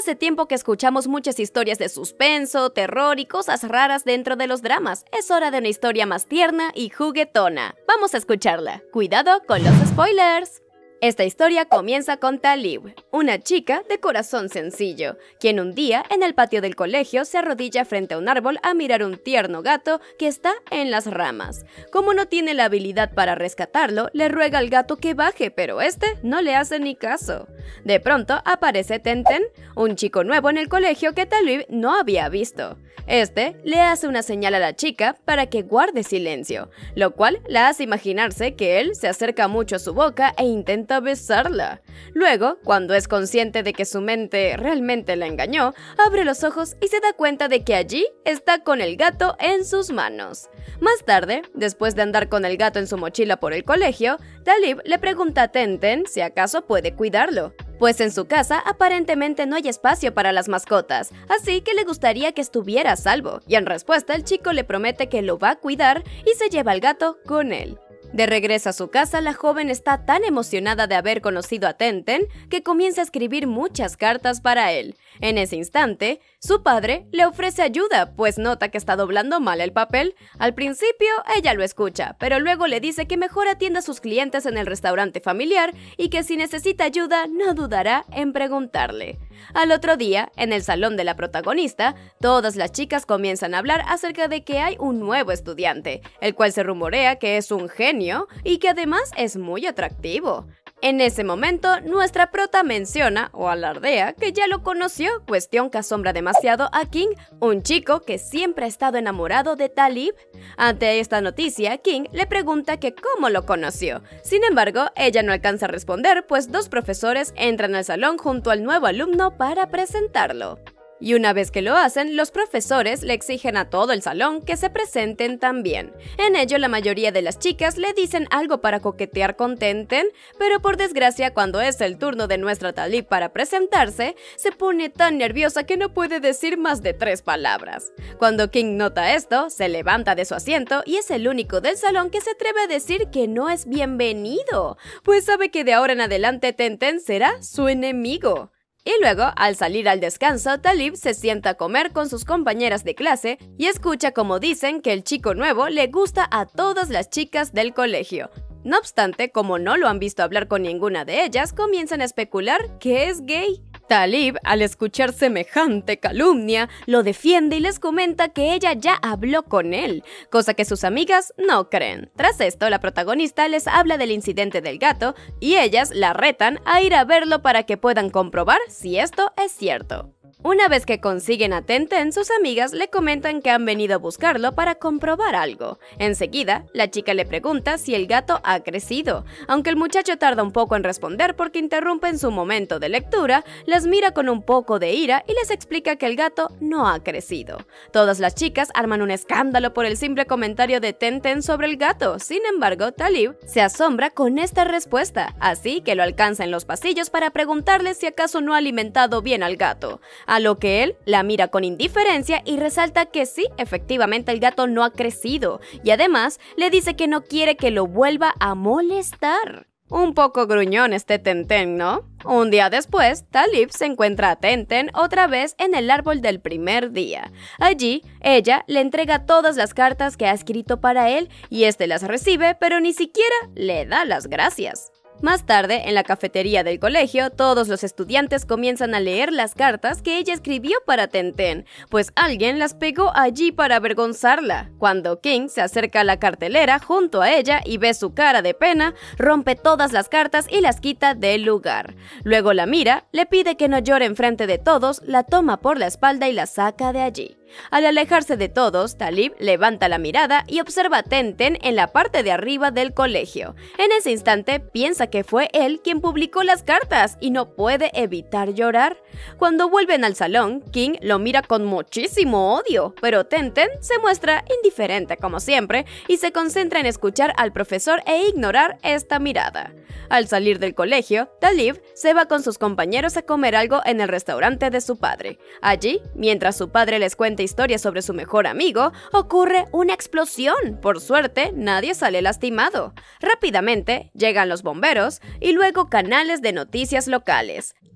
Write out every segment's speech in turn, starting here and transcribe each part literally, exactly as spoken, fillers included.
Hace tiempo que escuchamos muchas historias de suspenso, terror y cosas raras dentro de los dramas. Es hora de una historia más tierna y juguetona. Vamos a escucharla. Cuidado con los spoilers. Esta historia comienza con Talib, una chica de corazón sencillo, quien un día en el patio del colegio se arrodilla frente a un árbol a mirar un tierno gato que está en las ramas. Como no tiene la habilidad para rescatarlo, le ruega al gato que baje, pero este no le hace ni caso. De pronto aparece Tenten, un chico nuevo en el colegio que Talib no había visto. Este le hace una señal a la chica para que guarde silencio, lo cual la hace imaginarse que él se acerca mucho a su boca e intenta besarla. Luego, cuando es consciente de que su mente realmente la engañó, abre los ojos y se da cuenta de que allí está con el gato en sus manos. Más tarde, después de andar con el gato en su mochila por el colegio, Talib le pregunta a Tenten si acaso puede cuidarlo, pues en su casa aparentemente no hay espacio para las mascotas, así que le gustaría que estuviera a salvo, y en respuesta el chico le promete que lo va a cuidar y se lleva al gato con él. De regreso a su casa, la joven está tan emocionada de haber conocido a Tenten que comienza a escribir muchas cartas para él. En ese instante, su padre le ofrece ayuda, pues nota que está doblando mal el papel. Al principio, ella lo escucha, pero luego le dice que mejor atienda a sus clientes en el restaurante familiar y que si necesita ayuda, no dudará en preguntarle. Al otro día, en el salón de la protagonista, todas las chicas comienzan a hablar acerca de que hay un nuevo estudiante, el cual se rumorea que es un genio y que además es muy atractivo. En ese momento, nuestra prota menciona o alardea que ya lo conoció, cuestión que asombra demasiado a King, un chico que siempre ha estado enamorado de Talib. Ante esta noticia, King le pregunta que cómo lo conoció. Sin embargo, ella no alcanza a responder, pues dos profesores entran al salón junto al nuevo alumno para presentarlo. Y una vez que lo hacen, los profesores le exigen a todo el salón que se presenten también. En ello, la mayoría de las chicas le dicen algo para coquetear con Tenten, pero por desgracia, cuando es el turno de nuestra Talib para presentarse, se pone tan nerviosa que no puede decir más de tres palabras. Cuando King nota esto, se levanta de su asiento y es el único del salón que se atreve a decir que no es bienvenido, pues sabe que de ahora en adelante Tenten será su enemigo. Y luego, al salir al descanso, Talib se sienta a comer con sus compañeras de clase y escucha como dicen que el chico nuevo le gusta a todas las chicas del colegio. No obstante, como no lo han visto hablar con ninguna de ellas, comienzan a especular que es gay. Talib, al escuchar semejante calumnia, lo defiende y les comenta que ella ya habló con él, cosa que sus amigas no creen. Tras esto, la protagonista les habla del incidente del gato y ellas la retan a ir a verlo para que puedan comprobar si esto es cierto. Una vez que consiguen a Tenten, sus amigas le comentan que han venido a buscarlo para comprobar algo. Enseguida, la chica le pregunta si el gato ha crecido, aunque el muchacho tarda un poco en responder porque interrumpe en su momento de lectura, las mira con un poco de ira y les explica que el gato no ha crecido. Todas las chicas arman un escándalo por el simple comentario de Tenten sobre el gato. Sin embargo, Talib se asombra con esta respuesta, así que lo alcanza en los pasillos para preguntarle si acaso no ha alimentado bien al gato. A lo que él la mira con indiferencia y resalta que sí, efectivamente el gato no ha crecido, y además le dice que no quiere que lo vuelva a molestar. Un poco gruñón este Tenten, ¿no? Un día después, Talib se encuentra a Tenten otra vez en el árbol del primer día. Allí, ella le entrega todas las cartas que ha escrito para él y este las recibe, pero ni siquiera le da las gracias. Más tarde, en la cafetería del colegio, todos los estudiantes comienzan a leer las cartas que ella escribió para Tenten, pues alguien las pegó allí para avergonzarla. Cuando King se acerca a la cartelera junto a ella y ve su cara de pena, rompe todas las cartas y las quita del lugar. Luego la mira, le pide que no llore enfrente de todos, la toma por la espalda y la saca de allí. Al alejarse de todos, Talib levanta la mirada y observa a Tenten en la parte de arriba del colegio. En ese instante piensa que fue él quien publicó las cartas y no puede evitar llorar. Cuando vuelven al salón, King lo mira con muchísimo odio, pero Tenten se muestra indiferente como siempre y se concentra en escuchar al profesor e ignorar esta mirada. Al salir del colegio, Talib se va con sus compañeros a comer algo en el restaurante de su padre. Allí, mientras su padre les cuenta historias sobre su mejor amigo, ocurre una explosión. Por suerte, nadie sale lastimado. Rápidamente, llegan los bomberos y luego canales de noticias locales.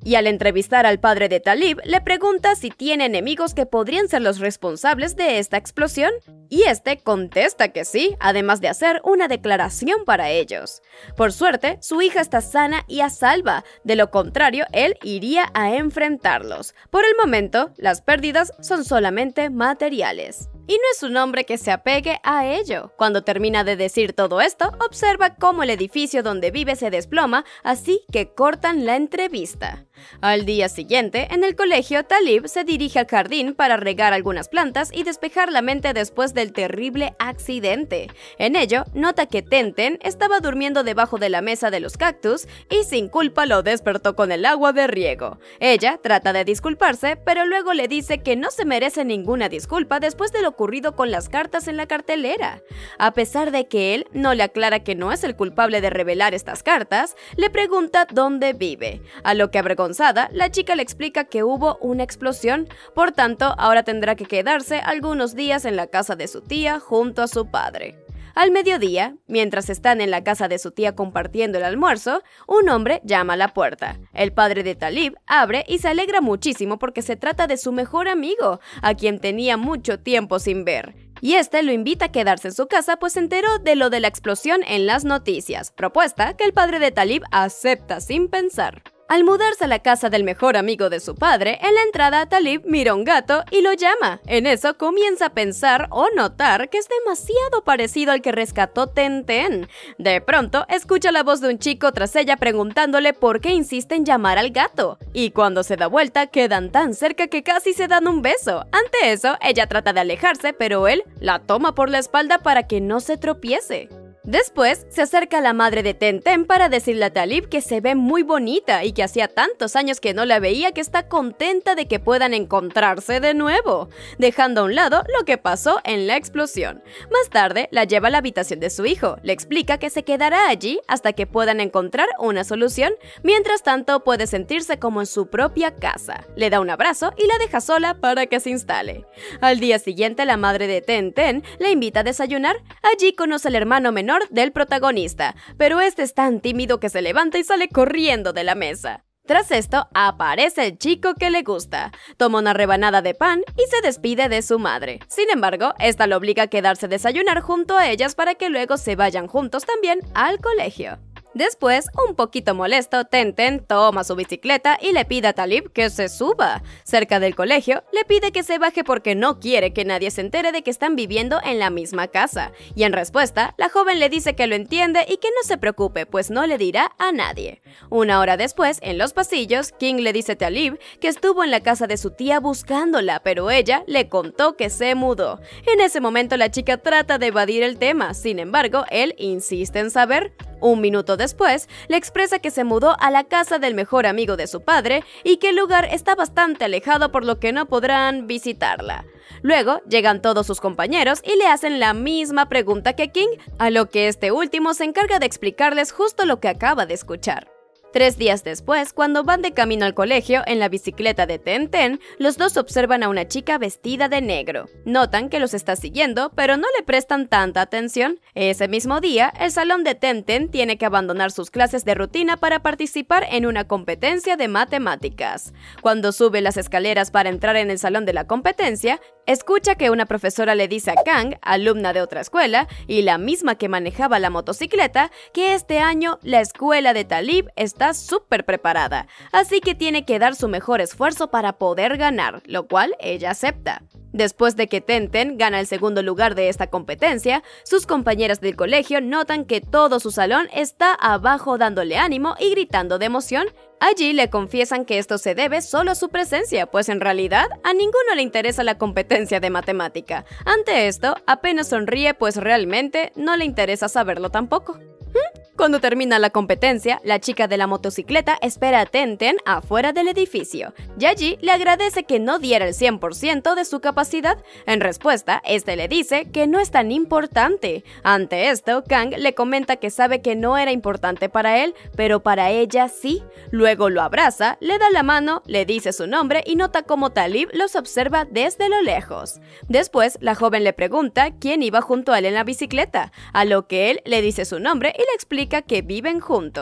Y al entrevistar al padre de Talib, le pregunta si tiene enemigos que podrían ser los responsables de esta explosión. Y este contesta que sí, además de hacer una declaración para ellos. Por suerte, su hija está sana y a salva, de lo contrario, él iría a enfrentarlos. Por el momento, las pérdidas son solamente materiales. Y no es un hombre que se apegue a ello. Cuando termina de decir todo esto, observa cómo el edificio donde vive se desploma, así que cortan la entrevista. Al día siguiente, en el colegio, Talib se dirige al jardín para regar algunas plantas y despejar la mente después del terrible accidente. En ello, nota que Tenten estaba durmiendo debajo de la mesa de los cactus y sin culpa lo despertó con el agua de riego. Ella trata de disculparse, pero luego le dice que no se merece ninguna disculpa después de lo ocurrido con las cartas en la cartelera. A pesar de que él no le aclara que no es el culpable de revelar estas cartas, le pregunta dónde vive, a lo que avergonzada, la chica le explica que hubo una explosión, por tanto, ahora tendrá que quedarse algunos días en la casa de su tía junto a su padre. Al mediodía, mientras están en la casa de su tía compartiendo el almuerzo, un hombre llama a la puerta. El padre de Talib abre y se alegra muchísimo porque se trata de su mejor amigo, a quien tenía mucho tiempo sin ver. Y este lo invita a quedarse en su casa pues se enteró de lo de la explosión en las noticias, propuesta que el padre de Talib acepta sin pensar. Al mudarse a la casa del mejor amigo de su padre, en la entrada Talib mira a un gato y lo llama. En eso comienza a pensar o notar que es demasiado parecido al que rescató Tenten. De pronto, escucha la voz de un chico tras ella preguntándole por qué insiste en llamar al gato. Y cuando se da vuelta, quedan tan cerca que casi se dan un beso. Ante eso, ella trata de alejarse, pero él la toma por la espalda para que no se tropiece. Después, se acerca a la madre de Tenten para decirle a Talib que se ve muy bonita y que hacía tantos años que no la veía que está contenta de que puedan encontrarse de nuevo, dejando a un lado lo que pasó en la explosión. Más tarde, la lleva a la habitación de su hijo, le explica que se quedará allí hasta que puedan encontrar una solución, mientras tanto puede sentirse como en su propia casa. Le da un abrazo y la deja sola para que se instale. Al día siguiente, la madre de Tenten la invita a desayunar. Allí conoce al hermano menor del protagonista, pero este es tan tímido que se levanta y sale corriendo de la mesa. Tras esto, aparece el chico que le gusta, toma una rebanada de pan y se despide de su madre. Sin embargo, esta lo obliga a quedarse a desayunar junto a ellas para que luego se vayan juntos también al colegio. Después, un poquito molesto, Tenten toma su bicicleta y le pide a Talib que se suba. Cerca del colegio, le pide que se baje porque no quiere que nadie se entere de que están viviendo en la misma casa. Y en respuesta, la joven le dice que lo entiende y que no se preocupe, pues no le dirá a nadie. Una hora después, en los pasillos, King le dice a Talib que estuvo en la casa de su tía buscándola, pero ella le contó que se mudó. En ese momento, la chica trata de evadir el tema, sin embargo, él insiste en saber. Un minuto después, le expresa que se mudó a la casa del mejor amigo de su padre y que el lugar está bastante alejado por lo que no podrán visitarla. Luego, llegan todos sus compañeros y le hacen la misma pregunta que King, a lo que este último se encarga de explicarles justo lo que acaba de escuchar. Tres días después, cuando van de camino al colegio en la bicicleta de Tenten, los dos observan a una chica vestida de negro. Notan que los está siguiendo, pero no le prestan tanta atención. Ese mismo día, el salón de Tenten tiene que abandonar sus clases de rutina para participar en una competencia de matemáticas. Cuando sube las escaleras para entrar en el salón de la competencia, escucha que una profesora le dice a Kang, alumna de otra escuela, y la misma que manejaba la motocicleta, que este año la escuela de Talib está súper preparada, así que tiene que dar su mejor esfuerzo para poder ganar, lo cual ella acepta. Después de que Tenten gana el segundo lugar de esta competencia, sus compañeras del colegio notan que todo su salón está abajo dándole ánimo y gritando de emoción. Allí le confiesan que esto se debe solo a su presencia, pues en realidad a ninguno le interesa la competencia de matemática. Ante esto, apenas sonríe, pues realmente no le interesa saberlo tampoco. Cuando termina la competencia, la chica de la motocicleta espera a Tenten afuera del edificio, y allí le agradece que no diera el cien por ciento de su capacidad. En respuesta, este le dice que no es tan importante. Ante esto, Kang le comenta que sabe que no era importante para él, pero para ella sí. Luego lo abraza, le da la mano, le dice su nombre y nota cómo Talib los observa desde lo lejos. Después, la joven le pregunta quién iba junto a él en la bicicleta, a lo que él le dice su nombre y le explica que viven juntos.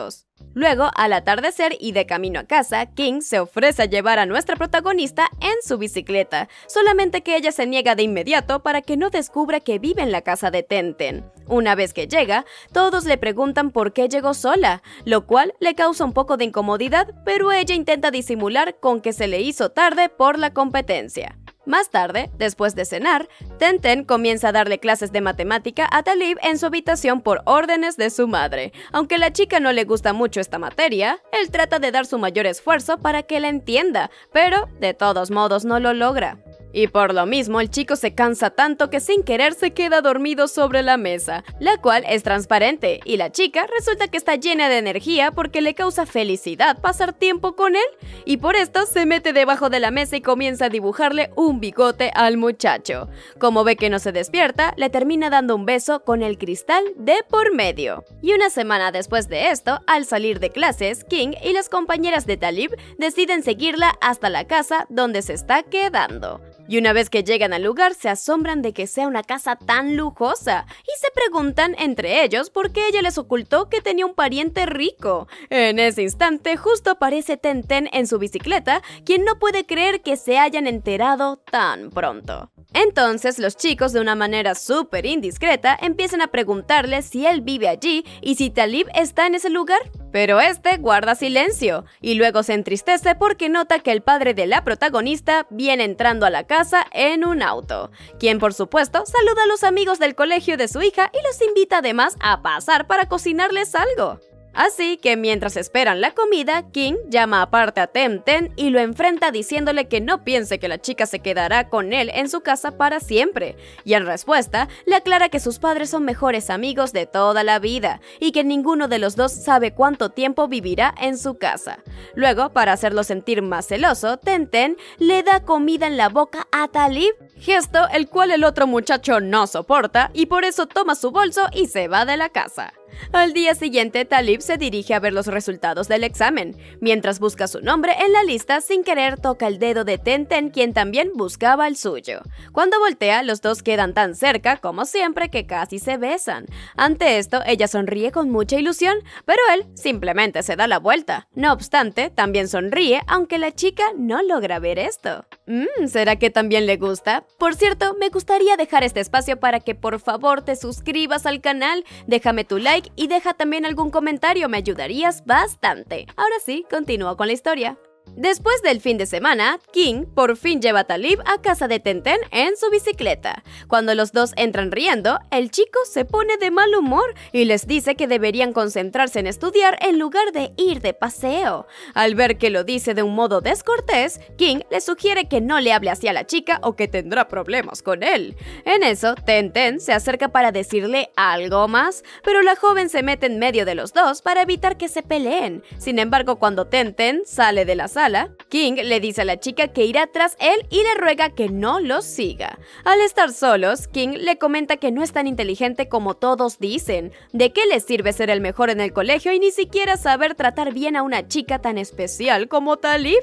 Luego, al atardecer y de camino a casa, King se ofrece a llevar a nuestra protagonista en su bicicleta, solamente que ella se niega de inmediato para que no descubra que vive en la casa de Tenten. Una vez que llega, todos le preguntan por qué llegó sola, lo cual le causa un poco de incomodidad, pero ella intenta disimular con que se le hizo tarde por la competencia. Más tarde, después de cenar, Tenten comienza a darle clases de matemática a Talib en su habitación por órdenes de su madre. Aunque a la chica no le gusta mucho esta materia, él trata de dar su mayor esfuerzo para que la entienda, pero de todos modos no lo logra. Y por lo mismo, el chico se cansa tanto que sin querer se queda dormido sobre la mesa, la cual es transparente, y la chica resulta que está llena de energía porque le causa felicidad pasar tiempo con él, y por esto se mete debajo de la mesa y comienza a dibujarle un bigote al muchacho. Como ve que no se despierta, le termina dando un beso con el cristal de por medio. Y una semana después de esto, al salir de clases, King y las compañeras de Talib deciden seguirla hasta la casa donde se está quedando. Y una vez que llegan al lugar, se asombran de que sea una casa tan lujosa y se preguntan entre ellos por qué ella les ocultó que tenía un pariente rico. En ese instante, justo aparece Tenten en su bicicleta, quien no puede creer que se hayan enterado tan pronto. Entonces los chicos, de una manera súper indiscreta, empiezan a preguntarle si él vive allí y si Talib está en ese lugar. Pero este guarda silencio y luego se entristece porque nota que el padre de la protagonista viene entrando a la casa en un auto, quien por supuesto saluda a los amigos del colegio de su hija y los invita además a pasar para cocinarles algo. Así que mientras esperan la comida, King llama aparte a Tenten y lo enfrenta diciéndole que no piense que la chica se quedará con él en su casa para siempre, y en respuesta le aclara que sus padres son mejores amigos de toda la vida y que ninguno de los dos sabe cuánto tiempo vivirá en su casa. Luego, para hacerlo sentir más celoso, Tenten le da comida en la boca a Talib, gesto el cual el otro muchacho no soporta y por eso toma su bolso y se va de la casa. Al día siguiente, Talib se dirige a ver los resultados del examen. Mientras busca su nombre en la lista, sin querer toca el dedo de Tenten, quien también buscaba el suyo. Cuando voltea, los dos quedan tan cerca como siempre que casi se besan. Ante esto, ella sonríe con mucha ilusión, pero él simplemente se da la vuelta. No obstante, también sonríe, aunque la chica no logra ver esto. Mmm, ¿será que también le gusta? Por cierto, me gustaría dejar este espacio para que por favor te suscribas al canal, déjame tu like y deja también algún comentario, me ayudarías bastante. Ahora sí, continúo con la historia. Después del fin de semana, King por fin lleva a Talib a casa de Tenten en su bicicleta. Cuando los dos entran riendo, el chico se pone de mal humor y les dice que deberían concentrarse en estudiar en lugar de ir de paseo. Al ver que lo dice de un modo descortés, King le sugiere que no le hable así a la chica o que tendrá problemas con él. En eso, Tenten se acerca para decirle algo más, pero la joven se mete en medio de los dos para evitar que se peleen. Sin embargo, cuando Tenten sale de la sala, King le dice a la chica que irá tras él y le ruega que no los siga. Al estar solos, King le comenta que no es tan inteligente como todos dicen. ¿De qué le sirve ser el mejor en el colegio y ni siquiera saber tratar bien a una chica tan especial como Talib?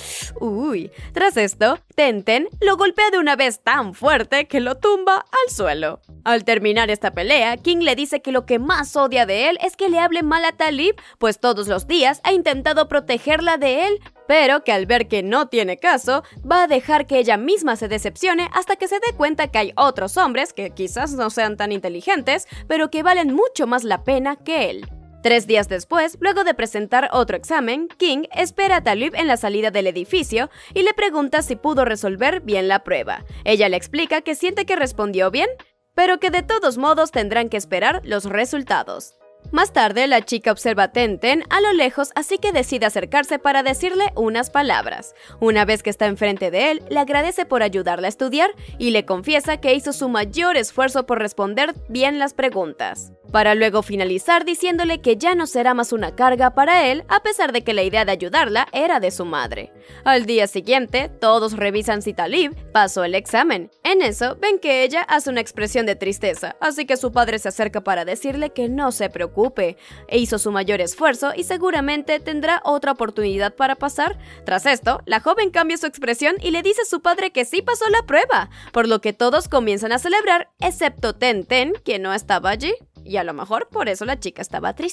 Uy, tras esto, Tenten lo golpea de una vez tan fuerte que lo tumba al suelo. Al terminar esta pelea, King le dice que lo que más odia de él es que le hable mal a Talib, pues todos los días ha intentado protegerla de él, pero que al ver que no tiene caso, va a dejar que ella misma se decepcione hasta que se dé cuenta que hay otros hombres que quizás no sean tan inteligentes, pero que valen mucho más la pena que él. Tres días después, luego de presentar otro examen, King espera a Talib en la salida del edificio y le pregunta si pudo resolver bien la prueba. Ella le explica que siente que respondió bien, pero que de todos modos tendrán que esperar los resultados. Más tarde, la chica observa a Tenten a lo lejos, así que decide acercarse para decirle unas palabras. Una vez que está enfrente de él, le agradece por ayudarla a estudiar y le confiesa que hizo su mayor esfuerzo por responder bien las preguntas, para luego finalizar diciéndole que ya no será más una carga para él, a pesar de que la idea de ayudarla era de su madre. Al día siguiente, todos revisan si Talib pasó el examen. En eso, ven que ella hace una expresión de tristeza, así que su padre se acerca para decirle que no se preocupe, e hizo su mayor esfuerzo y seguramente tendrá otra oportunidad para pasar. Tras esto, la joven cambia su expresión y le dice a su padre que sí pasó la prueba, por lo que todos comienzan a celebrar, excepto Tenten, que no estaba allí. Y a lo mejor por eso la chica estaba triste.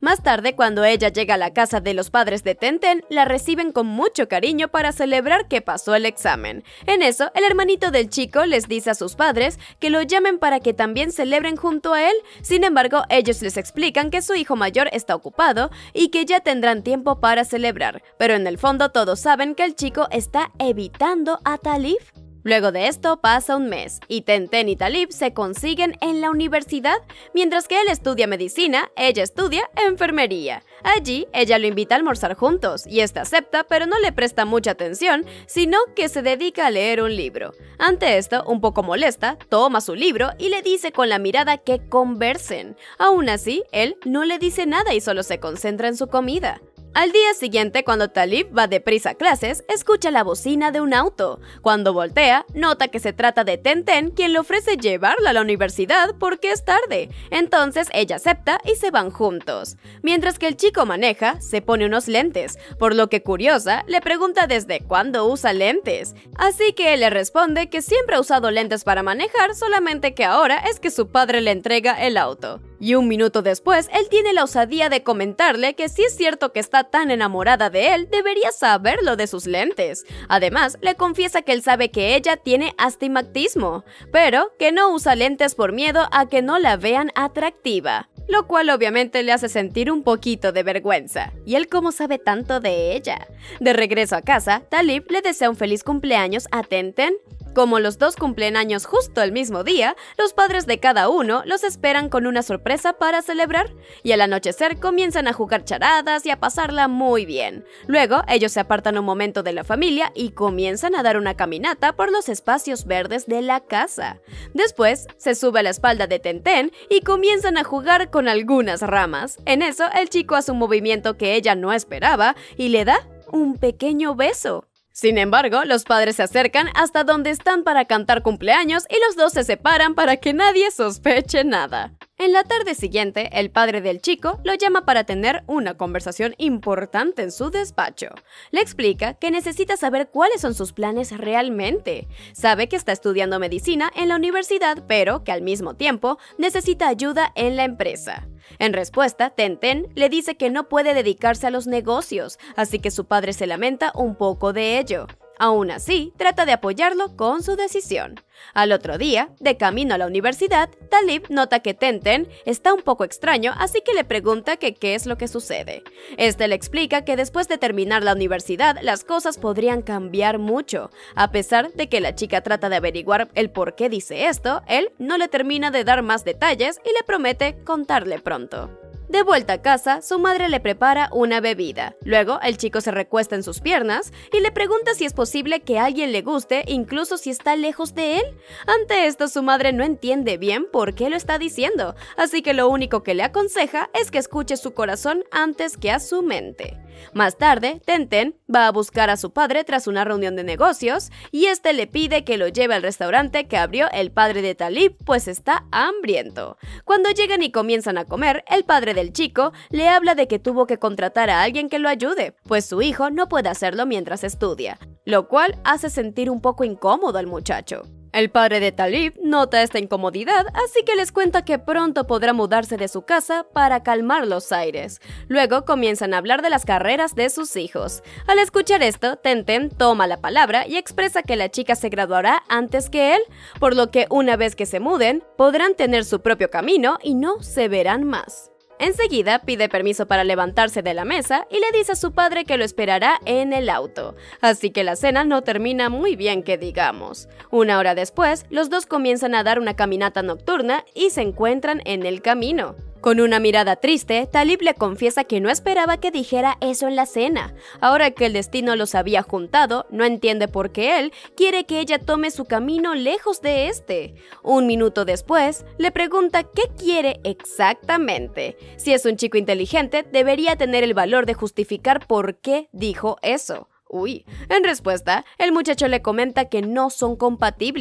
Más tarde, cuando ella llega a la casa de los padres de Tenten, la reciben con mucho cariño para celebrar que pasó el examen. En eso, el hermanito del chico les dice a sus padres que lo llamen para que también celebren junto a él. Sin embargo, ellos les explican que su hijo mayor está ocupado y que ya tendrán tiempo para celebrar. Pero en el fondo todos saben que el chico está evitando a Talib. Luego de esto pasa un mes, y Tenten y Talib se consiguen en la universidad. Mientras que él estudia medicina, ella estudia enfermería. Allí, ella lo invita a almorzar juntos, y este acepta, pero no le presta mucha atención, sino que se dedica a leer un libro. Ante esto, un poco molesta, toma su libro y le dice con la mirada que conversen. Aún así, él no le dice nada y solo se concentra en su comida. Al día siguiente, cuando Talib va deprisa a clases, escucha la bocina de un auto. Cuando voltea, nota que se trata de Tenten, quien le ofrece llevarla a la universidad porque es tarde. Entonces ella acepta y se van juntos. Mientras que el chico maneja, se pone unos lentes, por lo que curiosa, le pregunta desde cuándo usa lentes. Así que él le responde que siempre ha usado lentes para manejar, solamente que ahora es que su padre le entrega el auto. Y un minuto después, él tiene la osadía de comentarle que si es cierto que está tan enamorada de él, debería saberlo de sus lentes. Además, le confiesa que él sabe que ella tiene astigmatismo, pero que no usa lentes por miedo a que no la vean atractiva, lo cual obviamente le hace sentir un poquito de vergüenza. ¿Y él cómo sabe tanto de ella? De regreso a casa, Talib le desea un feliz cumpleaños a Tenten. Como los dos cumplen años justo el mismo día, los padres de cada uno los esperan con una sorpresa para celebrar, y al anochecer comienzan a jugar charadas y a pasarla muy bien. Luego, ellos se apartan un momento de la familia y comienzan a dar una caminata por los espacios verdes de la casa. Después, se sube a la espalda de Tenten y comienzan a jugar con algunas ramas. En eso, el chico hace un movimiento que ella no esperaba y le da un pequeño beso. Sin embargo, los padres se acercan hasta donde están para cantar cumpleaños y los dos se separan para que nadie sospeche nada. En la tarde siguiente, el padre del chico lo llama para tener una conversación importante en su despacho. Le explica que necesita saber cuáles son sus planes realmente. Sabe que está estudiando medicina en la universidad, pero que al mismo tiempo necesita ayuda en la empresa. En respuesta, Tenten le dice que no puede dedicarse a los negocios, así que su padre se lamenta un poco de ello. Aún así, trata de apoyarlo con su decisión. Al otro día, de camino a la universidad, Talib nota que Tenten está un poco extraño, así que le pregunta que qué es lo que sucede. Este le explica que después de terminar la universidad, las cosas podrían cambiar mucho. A pesar de que la chica trata de averiguar el por qué dice esto, él no le termina de dar más detalles y le promete contarle pronto. De vuelta a casa, su madre le prepara una bebida. Luego, el chico se recuesta en sus piernas y le pregunta si es posible que a alguien le guste, incluso si está lejos de él. Ante esto, su madre no entiende bien por qué lo está diciendo, así que lo único que le aconseja es que escuche su corazón antes que a su mente. Más tarde, Tenten va a buscar a su padre tras una reunión de negocios y este le pide que lo lleve al restaurante que abrió el padre de Talib, pues está hambriento. Cuando llegan y comienzan a comer, el padre del chico le habla de que tuvo que contratar a alguien que lo ayude, pues su hijo no puede hacerlo mientras estudia, lo cual hace sentir un poco incómodo al muchacho. El padre de Talib nota esta incomodidad, así que les cuenta que pronto podrá mudarse de su casa para calmar los aires. Luego comienzan a hablar de las carreras de sus hijos. Al escuchar esto, Tenten toma la palabra y expresa que la chica se graduará antes que él, por lo que una vez que se muden, podrán tener su propio camino y no se verán más. Enseguida pide permiso para levantarse de la mesa y le dice a su padre que lo esperará en el auto. Así que la cena no termina muy bien que digamos. Una hora después, los dos comienzan a dar una caminata nocturna y se encuentran en el camino. Con una mirada triste, Talib le confiesa que no esperaba que dijera eso en la cena. Ahora que el destino los había juntado, no entiende por qué él quiere que ella tome su camino lejos de este. Un minuto después, le pregunta qué quiere exactamente. Si es un chico inteligente, debería tener el valor de justificar por qué dijo eso. Uy, en respuesta, el muchacho le comenta que no son compatibles.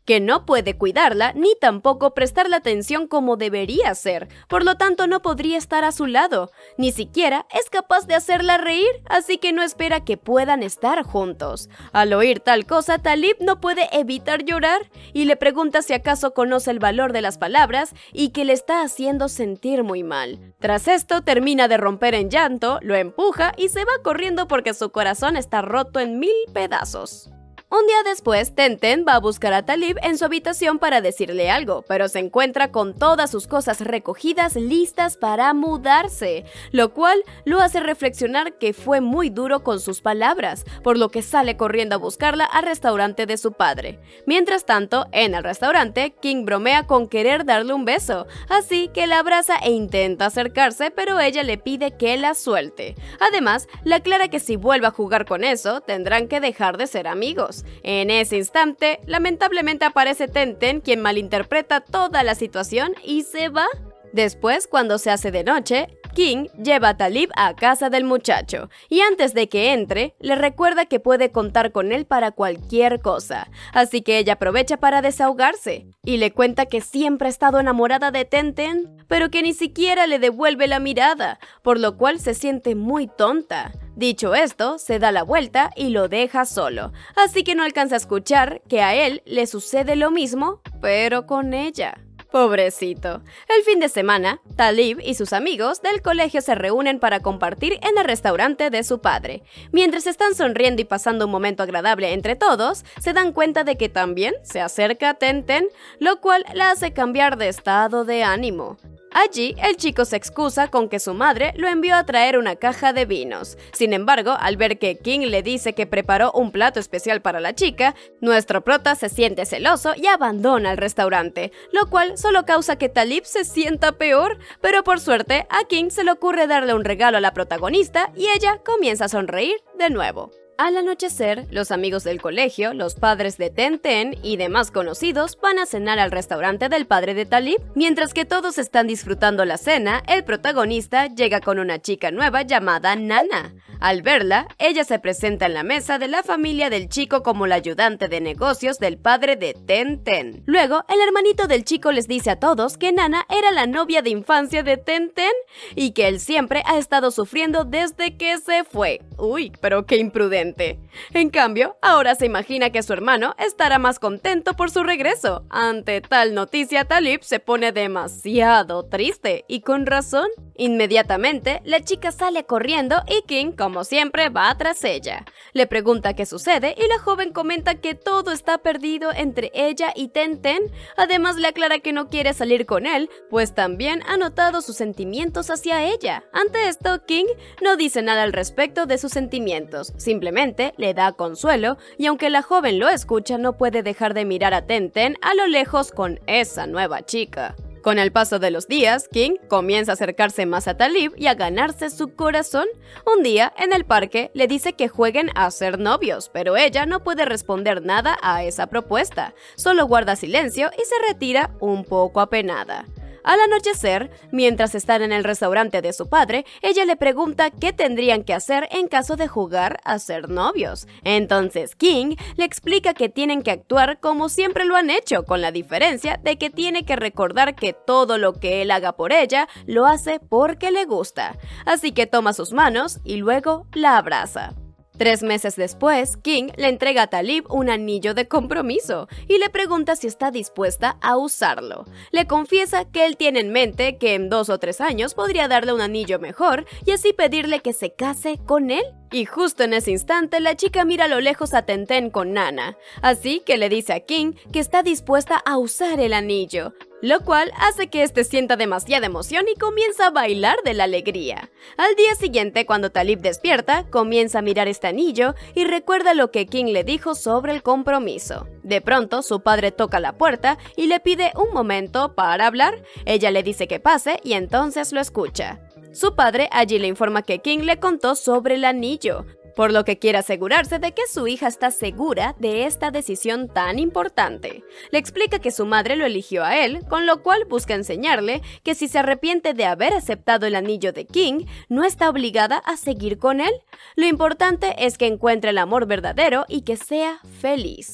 que no puede cuidarla ni tampoco prestarle atención como debería ser, por lo tanto no podría estar a su lado, ni siquiera es capaz de hacerla reír, así que no espera que puedan estar juntos. Al oír tal cosa, Talib no puede evitar llorar y le pregunta si acaso conoce el valor de las palabras y que le está haciendo sentir muy mal. Tras esto, termina de romper en llanto, lo empuja y se va corriendo porque su corazón está roto en mil pedazos. Un día después, Tenten va a buscar a Talib en su habitación para decirle algo, pero se encuentra con todas sus cosas recogidas listas para mudarse, lo cual lo hace reflexionar que fue muy duro con sus palabras, por lo que sale corriendo a buscarla al restaurante de su padre. Mientras tanto, en el restaurante, King bromea con querer darle un beso, así que la abraza e intenta acercarse, pero ella le pide que la suelte. Además, le aclara que si vuelve a jugar con eso, tendrán que dejar de ser amigos. En ese instante, lamentablemente aparece Tenten, quien malinterpreta toda la situación y se va. Después, cuando se hace de noche, King lleva a Talib a casa del muchacho y antes de que entre, le recuerda que puede contar con él para cualquier cosa, así que ella aprovecha para desahogarse y le cuenta que siempre ha estado enamorada de Tenten, pero que ni siquiera le devuelve la mirada, por lo cual se siente muy tonta. Dicho esto, se da la vuelta y lo deja solo, así que no alcanza a escuchar que a él le sucede lo mismo, pero con ella. Pobrecito. El fin de semana, Talib y sus amigos del colegio se reúnen para compartir en el restaurante de su padre. Mientras están sonriendo y pasando un momento agradable entre todos, se dan cuenta de que también se acerca Tenten, lo cual la hace cambiar de estado de ánimo. Allí, el chico se excusa con que su madre lo envió a traer una caja de vinos. Sin embargo, al ver que King le dice que preparó un plato especial para la chica, nuestro prota se siente celoso y abandona el restaurante, lo cual solo causa que Talib se sienta peor, pero por suerte a King se le ocurre darle un regalo a la protagonista y ella comienza a sonreír de nuevo. Al anochecer, los amigos del colegio, los padres de Tenten y demás conocidos van a cenar al restaurante del padre de Talib. Mientras que todos están disfrutando la cena, el protagonista llega con una chica nueva llamada Nana. Al verla, ella se presenta en la mesa de la familia del chico como la ayudante de negocios del padre de Tenten. Luego, el hermanito del chico les dice a todos que Nana era la novia de infancia de Tenten y que él siempre ha estado sufriendo desde que se fue. Uy, pero qué imprudente. En cambio, ahora se imagina que su hermano estará más contento por su regreso. Ante tal noticia, Talib se pone demasiado triste, y con razón. Inmediatamente, la chica sale corriendo y King, como siempre, va tras ella. Le pregunta qué sucede y la joven comenta que todo está perdido entre ella y Tenten. Además, le aclara que no quiere salir con él, pues también ha notado sus sentimientos hacia ella. Ante esto, King no dice nada al respecto de sus sentimientos, simplemente le da consuelo, y aunque la joven lo escucha, no puede dejar de mirar a Tenten a lo lejos con esa nueva chica. Con el paso de los días, King comienza a acercarse más a Talib y a ganarse su corazón. Un día, en el parque, le dice que jueguen a ser novios, pero ella no puede responder nada a esa propuesta. Solo guarda silencio y se retira un poco apenada. Al anochecer, mientras están en el restaurante de su padre, ella le pregunta qué tendrían que hacer en caso de jugar a ser novios. Entonces King le explica que tienen que actuar como siempre lo han hecho, con la diferencia de que tiene que recordar que todo lo que él haga por ella lo hace porque le gusta. Así que toma sus manos y luego la abraza. Tres meses después, King le entrega a Talib un anillo de compromiso y le pregunta si está dispuesta a usarlo. Le confiesa que él tiene en mente que en dos o tres años podría darle un anillo mejor y así pedirle que se case con él. Y justo en ese instante, la chica mira a lo lejos a Tenten con Nana, así que le dice a King que está dispuesta a usar el anillo, lo cual hace que este sienta demasiada emoción y comienza a bailar de la alegría. Al día siguiente, cuando Talib despierta, comienza a mirar este anillo y recuerda lo que King le dijo sobre el compromiso. De pronto, su padre toca la puerta y le pide un momento para hablar. Ella le dice que pase y entonces lo escucha. Su padre allí le informa que King le contó sobre el anillo, por lo que quiere asegurarse de que su hija está segura de esta decisión tan importante. Le explica que su madre lo eligió a él, con lo cual busca enseñarle que si se arrepiente de haber aceptado el anillo de King, no está obligada a seguir con él. Lo importante es que encuentre el amor verdadero y que sea feliz.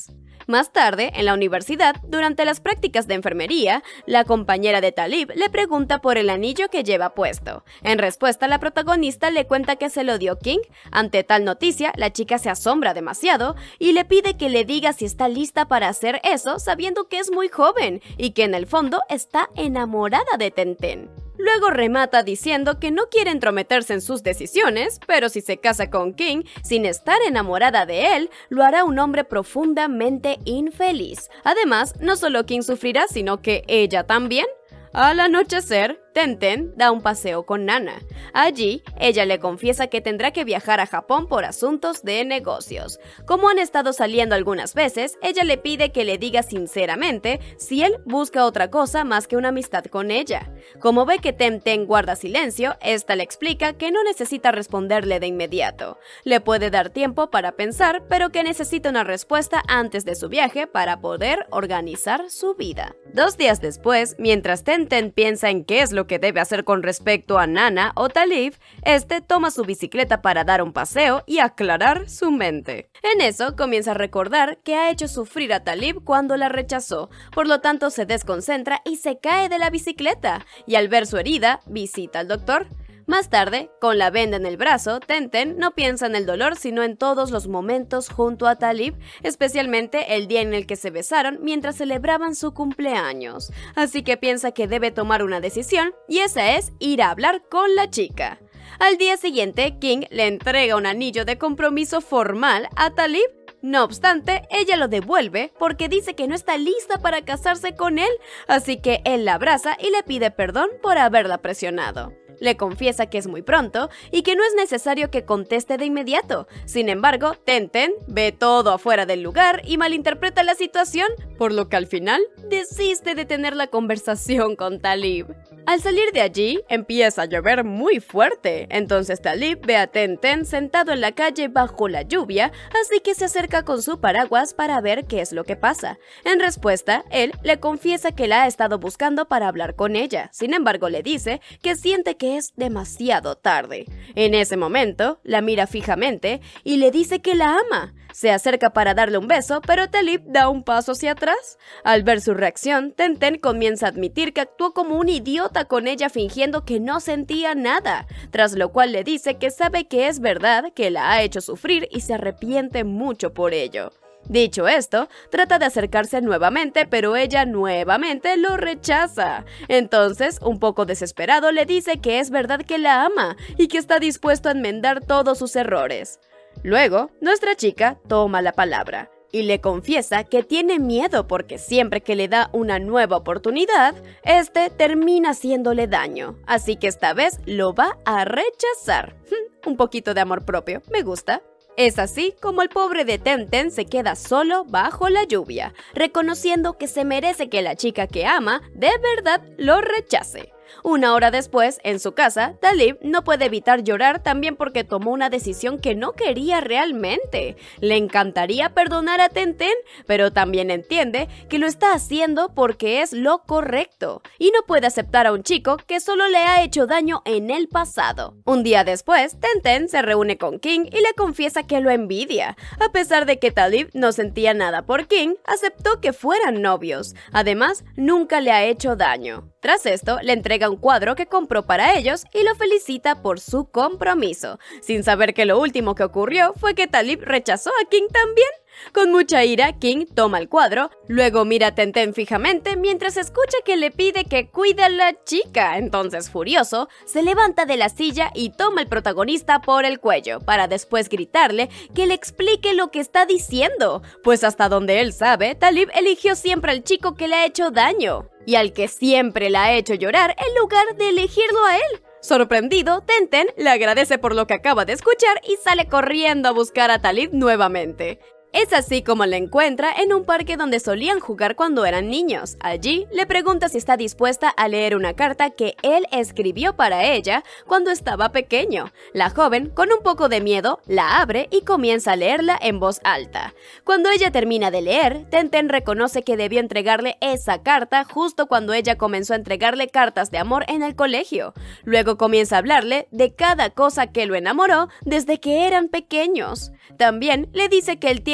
Más tarde, en la universidad, durante las prácticas de enfermería, la compañera de Talib le pregunta por el anillo que lleva puesto. En respuesta, la protagonista le cuenta que se lo dio King. Ante tal noticia, la chica se asombra demasiado y le pide que le diga si está lista para hacer eso, sabiendo que es muy joven y que en el fondo está enamorada de Tenten. Luego remata diciendo que no quiere entrometerse en sus decisiones, pero si se casa con King sin estar enamorada de él, lo hará un hombre profundamente infeliz. Además, no solo King sufrirá, sino que ella también. Al anochecer, Tenten da un paseo con Nana. Allí, ella le confiesa que tendrá que viajar a Japón por asuntos de negocios. Como han estado saliendo algunas veces, ella le pide que le diga sinceramente si él busca otra cosa más que una amistad con ella. Como ve que Tenten guarda silencio, esta le explica que no necesita responderle de inmediato. Le puede dar tiempo para pensar, pero que necesita una respuesta antes de su viaje para poder organizar su vida. Dos días después, mientras Tenten piensa en qué es lo que debe hacer con respecto a Nana o Talib, este toma su bicicleta para dar un paseo y aclarar su mente. En eso comienza a recordar que ha hecho sufrir a Talib cuando la rechazó, por lo tanto se desconcentra y se cae de la bicicleta, y al ver su herida, visita al doctor. Más tarde, con la venda en el brazo, Tenten no piensa en el dolor sino en todos los momentos junto a Talib, especialmente el día en el que se besaron mientras celebraban su cumpleaños. Así que piensa que debe tomar una decisión, y esa es ir a hablar con la chica. Al día siguiente, King le entrega un anillo de compromiso formal a Talib. No obstante, ella lo devuelve porque dice que no está lista para casarse con él, así que él la abraza y le pide perdón por haberla presionado. Le confiesa que es muy pronto y que no es necesario que conteste de inmediato. Sin embargo, Tenten ve todo afuera del lugar y malinterpreta la situación, por lo que al final desiste de tener la conversación con Talib. Al salir de allí, empieza a llover muy fuerte, entonces Talib ve a Tenten sentado en la calle bajo la lluvia, así que se acerca con su paraguas para ver qué es lo que pasa. En respuesta, él le confiesa que la ha estado buscando para hablar con ella, sin embargo le dice que siente que es demasiado tarde. En ese momento, la mira fijamente y le dice que la ama. Se acerca para darle un beso, pero Talib da un paso hacia atrás. Al ver su reacción, Tenten comienza a admitir que actuó como un idiota con ella fingiendo que no sentía nada, tras lo cual le dice que sabe que es verdad, que la ha hecho sufrir y se arrepiente mucho por ello. Dicho esto, trata de acercarse nuevamente, pero ella nuevamente lo rechaza. Entonces, un poco desesperado, le dice que es verdad que la ama y que está dispuesto a enmendar todos sus errores. Luego, nuestra chica toma la palabra y le confiesa que tiene miedo porque siempre que le da una nueva oportunidad, este termina haciéndole daño, así que esta vez lo va a rechazar. Un poquito de amor propio, me gusta. Es así como el pobre de Tenten se queda solo bajo la lluvia, reconociendo que se merece que la chica que ama de verdad lo rechace. Una hora después, en su casa, Talib no puede evitar llorar también porque tomó una decisión que no quería realmente. Le encantaría perdonar a Tenten, pero también entiende que lo está haciendo porque es lo correcto y no puede aceptar a un chico que solo le ha hecho daño en el pasado. Un día después, Tenten se reúne con King y le confiesa que lo envidia. A pesar de que Talib no sentía nada por King, aceptó que fueran novios. Además, nunca le ha hecho daño. Tras esto, le entrega un cuadro que compró para ellos y lo felicita por su compromiso, sin saber que lo último que ocurrió fue que Talib rechazó a King también. Con mucha ira, King toma el cuadro, luego mira a Tenten fijamente mientras escucha que le pide que cuide a la chica. Entonces, furioso, se levanta de la silla y toma al protagonista por el cuello, para después gritarle que le explique lo que está diciendo, pues hasta donde él sabe, Talib eligió siempre al chico que le ha hecho daño y al que siempre la ha hecho llorar en lugar de elegirlo a él. Sorprendido, Tenten le agradece por lo que acaba de escuchar y sale corriendo a buscar a Talib nuevamente. Es así como la encuentra en un parque donde solían jugar cuando eran niños. Allí le pregunta si está dispuesta a leer una carta que él escribió para ella cuando estaba pequeño. La joven, con un poco de miedo, la abre y comienza a leerla en voz alta. Cuando ella termina de leer, Tenten reconoce que debió entregarle esa carta justo cuando ella comenzó a entregarle cartas de amor en el colegio. Luego comienza a hablarle de cada cosa que lo enamoró desde que eran pequeños. También le dice que el tiempo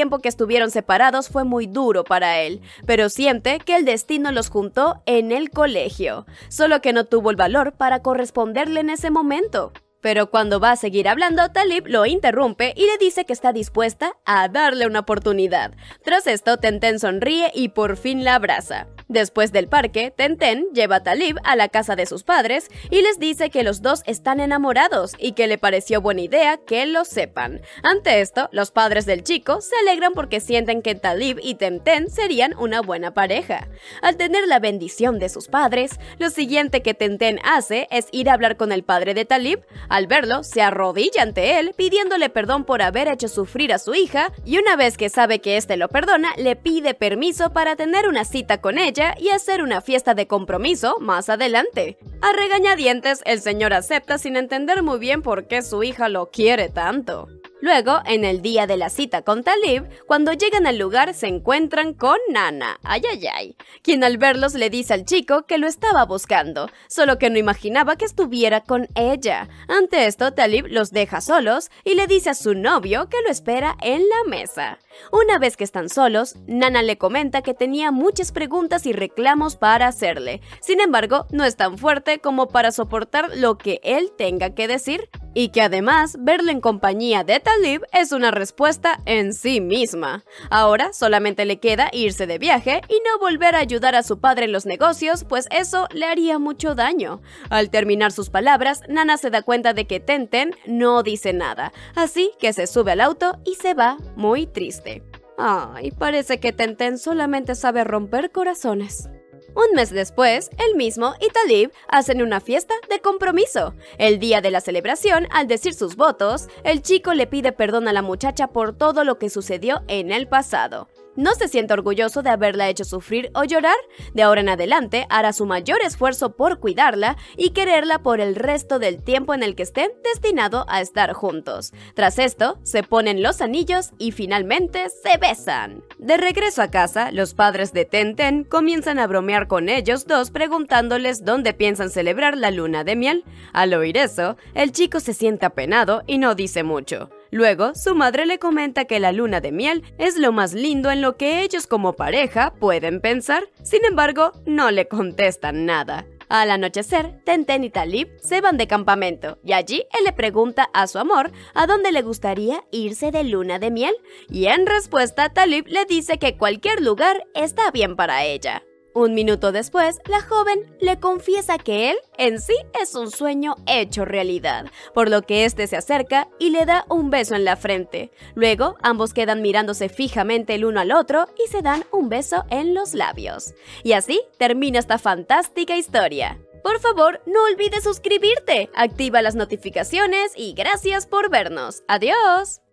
tiempo que estuvieron separados fue muy duro para él, pero siente que el destino los juntó en el colegio, solo que no tuvo el valor para corresponderle en ese momento. Pero cuando va a seguir hablando, Talib lo interrumpe y le dice que está dispuesta a darle una oportunidad. Tras esto, Tenten sonríe y por fin la abraza. Después del parque, Tenten lleva a Talib a la casa de sus padres y les dice que los dos están enamorados y que le pareció buena idea que lo sepan. Ante esto, los padres del chico se alegran porque sienten que Talib y Tenten serían una buena pareja. Al tener la bendición de sus padres, lo siguiente que Tenten hace es ir a hablar con el padre de Talib. Al verlo, se arrodilla ante él pidiéndole perdón por haber hecho sufrir a su hija y una vez que sabe que éste lo perdona, le pide permiso para tener una cita con ella y hacer una fiesta de compromiso más adelante. A regañadientes, el señor acepta sin entender muy bien por qué su hija lo quiere tanto. Luego, en el día de la cita con Talib, cuando llegan al lugar se encuentran con Nana, ay ay ay, quien al verlos le dice al chico que lo estaba buscando, solo que no imaginaba que estuviera con ella. Ante esto, Talib los deja solos y le dice a su novio que lo espera en la mesa. Una vez que están solos, Nana le comenta que tenía muchas preguntas y reclamos para hacerle, sin embargo, no es tan fuerte como para soportar lo que él tenga que decir, y que además, verlo en compañía de Talib es una respuesta en sí misma. Ahora solamente le queda irse de viaje y no volver a ayudar a su padre en los negocios, pues eso le haría mucho daño. Al terminar sus palabras, Nana se da cuenta de que Tenten no dice nada, así que se sube al auto y se va muy triste. Ay, parece que Tenten solamente sabe romper corazones. Un mes después, él mismo y Talib hacen una fiesta de compromiso. El día de la celebración, al decir sus votos, el chico le pide perdón a la muchacha por todo lo que sucedió en el pasado. No se siente orgulloso de haberla hecho sufrir o llorar. De ahora en adelante hará su mayor esfuerzo por cuidarla y quererla por el resto del tiempo en el que estén destinados a estar juntos. Tras esto, se ponen los anillos y finalmente se besan. De regreso a casa, los padres de Tenten comienzan a bromear con ellos dos preguntándoles dónde piensan celebrar la luna de miel. Al oír eso, el chico se siente apenado y no dice mucho. Luego, su madre le comenta que la luna de miel es lo más lindo en lo que ellos como pareja pueden pensar. Sin embargo, no le contestan nada. Al anochecer, Tenten y Talib se van de campamento y allí él le pregunta a su amor a dónde le gustaría irse de luna de miel y en respuesta Talib le dice que cualquier lugar está bien para ella. Un minuto después, la joven le confiesa que él, en sí, es un sueño hecho realidad, por lo que este se acerca y le da un beso en la frente. Luego, ambos quedan mirándose fijamente el uno al otro y se dan un beso en los labios. Y así termina esta fantástica historia. Por favor, no olvides suscribirte, activa las notificaciones y gracias por vernos. ¡Adiós!